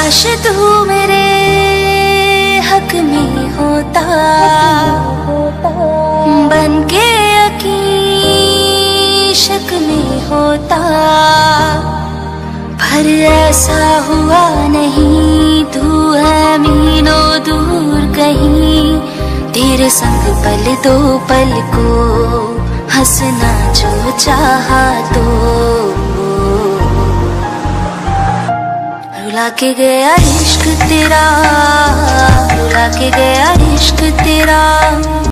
काश तू मेरे हक में होता, बन के यकीन शक में होता। पर ऐसा हुआ नहीं, तू है मीलों दूर कहीं। तेरे संग पल दो पल को हंसना जो चाहा तो। रुला के गया इश्क तेरा, रुला के गया इश्क तेरा।